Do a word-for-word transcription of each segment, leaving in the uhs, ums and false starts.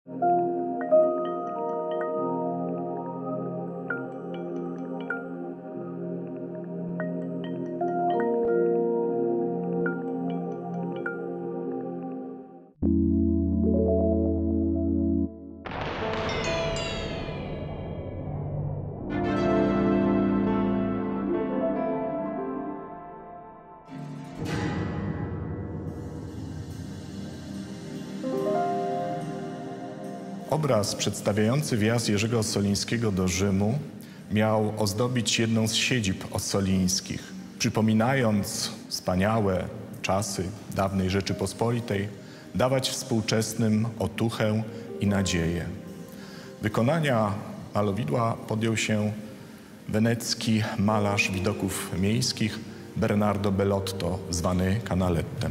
Obraz przedstawiający wjazd Jerzego Ossolińskiego do Rzymu miał ozdobić jedną z siedzib ossolińskich, przypominając wspaniałe czasy dawnej Rzeczypospolitej, dawać współczesnym otuchę i nadzieję. Wykonania malowidła podjął się wenecki malarz widoków miejskich Bernardo Bellotto, zwany Canalettem.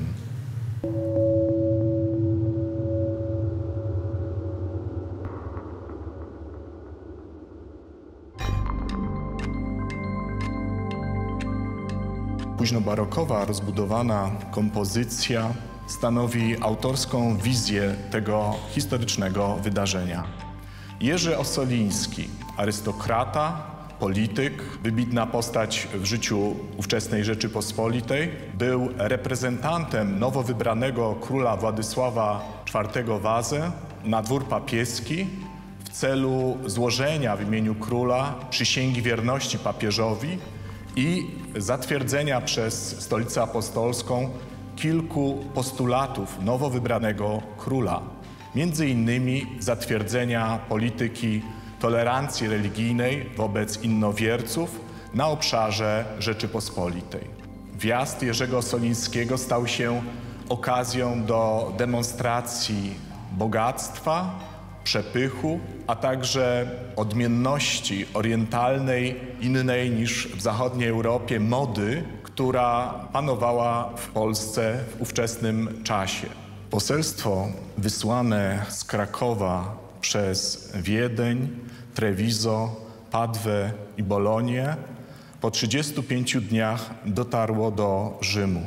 Późnobarokowa, rozbudowana kompozycja stanowi autorską wizję tego historycznego wydarzenia. Jerzy Ossoliński, arystokrata, polityk, wybitna postać w życiu ówczesnej Rzeczypospolitej, był reprezentantem nowo wybranego króla Władysława czwartego Wazę na dwór papieski w celu złożenia w imieniu króla przysięgi wierności papieżowi i zatwierdzenia przez Stolicę Apostolską kilku postulatów nowo wybranego króla. Między innymi zatwierdzenia polityki tolerancji religijnej wobec innowierców na obszarze Rzeczypospolitej. Wjazd Jerzego Ossolińskiego stał się okazją do demonstracji bogactwa, przepychu, a także odmienności orientalnej, innej niż w zachodniej Europie, mody, która panowała w Polsce w ówczesnym czasie. Poselstwo wysłane z Krakowa przez Wiedeń, Treviso, Padwę i Bolonię po trzydziestu pięciu dniach dotarło do Rzymu.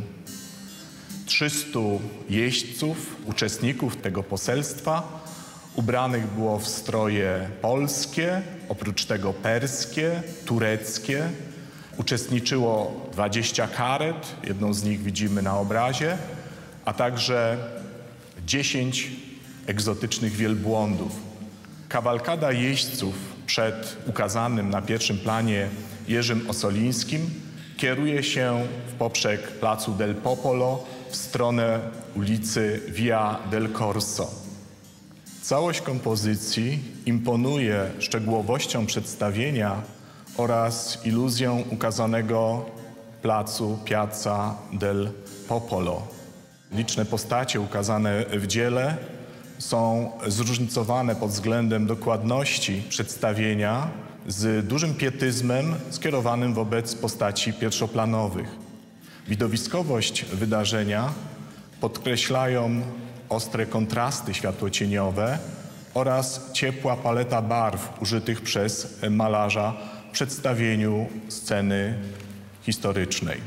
Trzystu jeźdźców, uczestników tego poselstwa, ubranych było w stroje polskie, oprócz tego perskie, tureckie. Uczestniczyło dwadzieścia karet, jedną z nich widzimy na obrazie, a także dziesięć egzotycznych wielbłądów. Kawalkada jeźdźców przed ukazanym na pierwszym planie Jerzym Ossolińskim kieruje się w poprzek placu del Popolo w stronę ulicy Via del Corso. Całość kompozycji imponuje szczegółowością przedstawienia oraz iluzją ukazanego placu Piazza del Popolo. Liczne postacie ukazane w dziele są zróżnicowane pod względem dokładności przedstawienia z dużym pietyzmem skierowanym wobec postaci pierwszoplanowych. Widowiskowość wydarzenia podkreślają ostre kontrasty światłocieniowe oraz ciepła paleta barw użytych przez malarza w przedstawieniu sceny historycznej.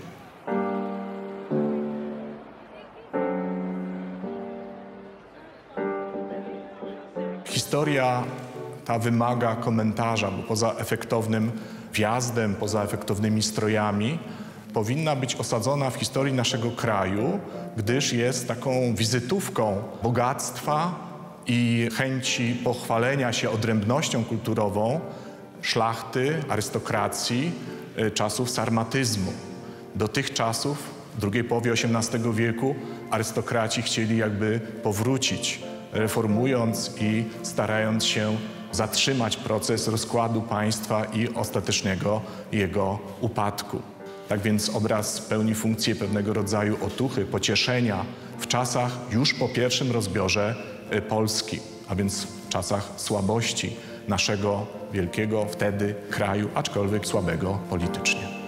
Historia ta wymaga komentarza, bo poza efektownym wjazdem, poza efektownymi strojami, powinna być osadzona w historii naszego kraju, gdyż jest taką wizytówką bogactwa i chęci pochwalenia się odrębnością kulturową szlachty, arystokracji czasów sarmatyzmu. Do tych czasów, w drugiej połowie osiemnastego wieku, arystokraci chcieli jakby powrócić, reformując i starając się zatrzymać proces rozkładu państwa i ostatecznego jego upadku. Tak więc obraz pełni funkcję pewnego rodzaju otuchy, pocieszenia w czasach już po pierwszym rozbiorze Polski, a więc w czasach słabości naszego wielkiego wtedy kraju, aczkolwiek słabego politycznie.